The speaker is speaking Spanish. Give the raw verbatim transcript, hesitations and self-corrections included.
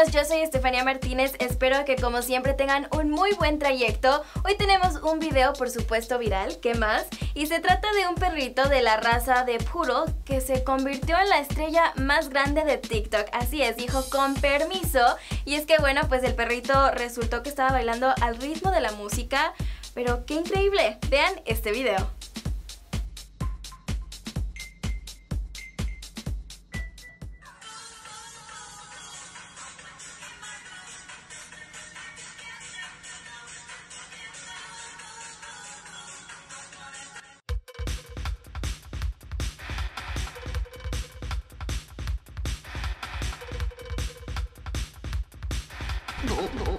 amigos, yo soy Estefanía Martínez, espero que como siempre tengan un muy buen trayecto. Hoy tenemos un video por supuesto viral, ¿qué más? Y se trata de un perrito de la raza de Poodle que se convirtió en la estrella más grande de TikTok. Así es, dijo con permiso. Y es que bueno, pues el perrito resultó que estaba bailando al ritmo de la música, pero qué increíble, vean este video. No, no.